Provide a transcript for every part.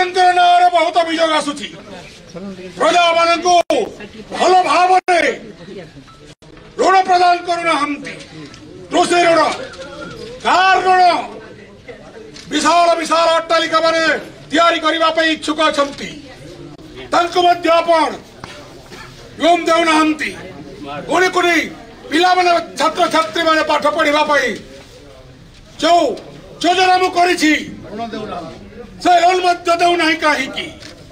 नारे बहुत अभियोग आसुची प्रजा मान को भल भाव ऋण प्रदान करूना कृषि ऋण कार ऋण विशाल विशाल अट्टालिका माने तैयारी करबा पई इच्छुक अछंती तांको मध्य आपण लोन देउना कोनी कोनी पिला माने छात्र छात्री माने पाठ पढ़िबा पई जो योजना मु करिछि से लोन मध्य देउना काहे की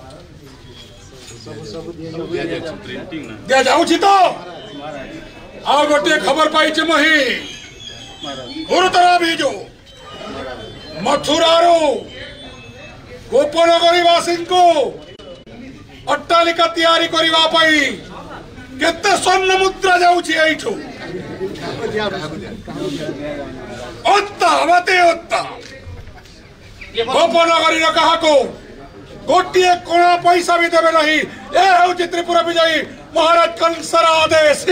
दिया जाउछि तो आ गोटे खबर पाइछि मही गुरुतर अभिजो मथुरारो गोपनगरीवासी को अट्टालिका तैयारी करबा पई केते स्वर्ण मुद्रा जाउछि एठो गोपनगरी कहा को गोटे कोणा पैसा भी देवे नहीं ए हूँ त्रिपुरा विजयी महाराज कंसर आदेश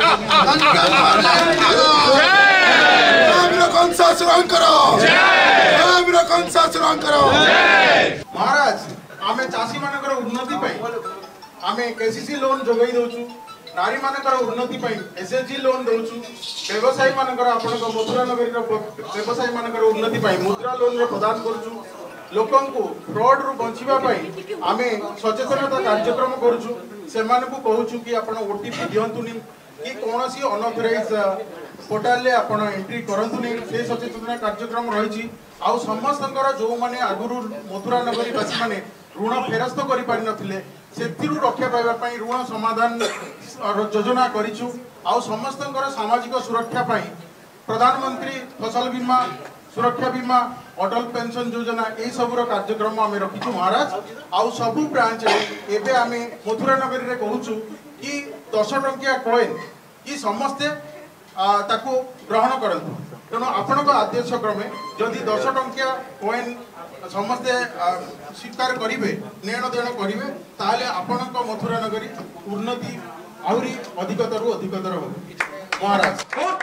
महाराज आमे चाषी मानकर उन्नति आमे केसीसी लोन जोगाई दउछु नारी मानकर उन्नति एसएचजी लोन दउछु व्यवसायी मानकर आपनक मथुरा नगरी व्यवसायी मानकर उन्नति मुद्रा लोन रे प्रदान करछु लोकन को फ्रॉड रु बंचिबा आमे सचेतनता कार्यक्रम करछु सेमान को कहूछु कि आपण ओटीपी दियंतुनी कि कोनोसी अनऑथराइज पोर्टल ले आपण एंट्री करंतुनी से सचेतनता कार्यक्रम रहिछि आ समस्तंकर जो माने आगुरु मथुरा नगरी वासी माने ऋण फेरस्त करि पारि नथिले सेथिरु रक्षा पाइबा पई ऋण समाधान योजना करिछु आ समस्तंकर सामाजिक सुरक्षा पई प्रधानमंत्री फसल बीमा सुरक्षा बीमा अटल पेंशन योजना ए सबुर कार्यक्रम आमे रखिछु महाराज आ सबु ब्रांच एबे आमे मथुरा नगरी रे कहूछु कि 10 टंकिया कॉइन कि समस्ते ताको ग्रहण करंतु तेणु आपनक आदेश क्रमे जदि 10 टंकिया कॉइन समस्ते स्वीकार करिवे नेण देण करिवे ताले आपनक मथुरा नगरी उन्नति आउरी अधिकतरु अधिकतर हो महाराज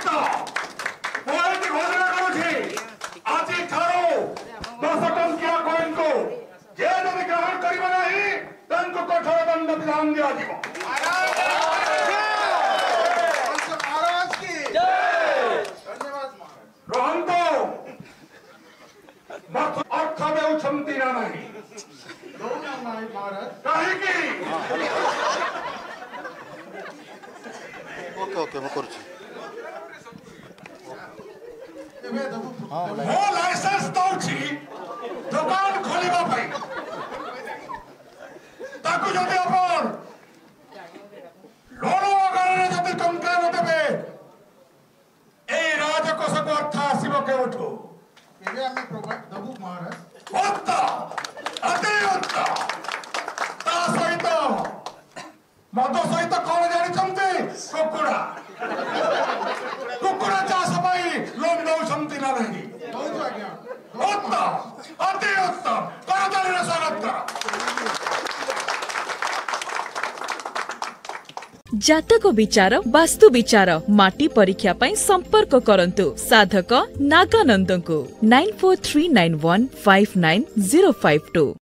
आज ठारो 10 टंकिया कॉइन को जे जदि ग्रहण करिबा नाही तांको कठोर दंड विधान दिया जिवो महाराज की जय धन्यवाद महाराज रहंतो अर्थ देउछंती ना नाही दोना नाही महाराज काहे की ओके ओके म करछु मो लाइसेंस दउछि दुकान खोलिबा पई ताकू जदि अपन लोन वगैरह जदि टंका न देबे ए राजकोष को अर्थ आसीबो केउठो एबे आमे प्रोवाइड दबु महाराज होता अति होता ता सहित मद सहित कौन जानी चमते कुकुड़ा कुकुड़ा चाष पई लोन दउछंती ना नहीं बहुत आज्ञा उत्तम अति उत्तम करताली स्वागत कर जातक विचार वास्तु विचार माटी परीक्षा पई संपर्क करंतु साधक नागानंद को 9439159052।